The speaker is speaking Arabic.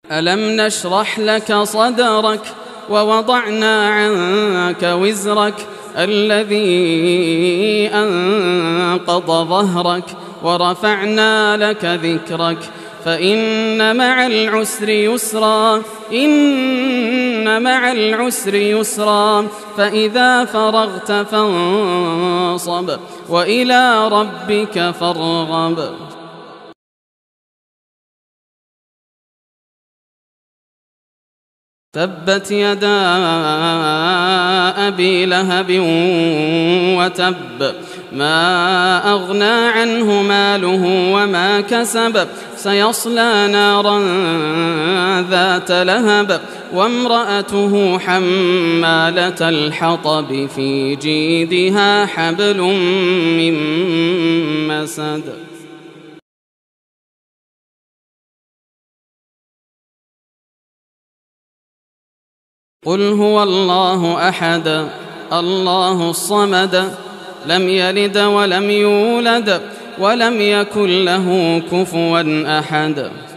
ألم نشرح لك صدرك ووضعنا عنك وزرك الذي أنقض ظهرك ورفعنا لك ذكرك فإن مع العسر يسرا إن مع العسر يسرا فإذا فرغت فانصب وإلى ربك فارغب. تبت يدا أبي لهب وتب ما أغنى عنه ماله وما كسب سيصلى نارا ذات لهب وامرأته حمالة الحطب في جيدها حبل من مسد. قل هو الله أحد الله الصمد لم يلد ولم يولد ولم يكن له كفوا أحد.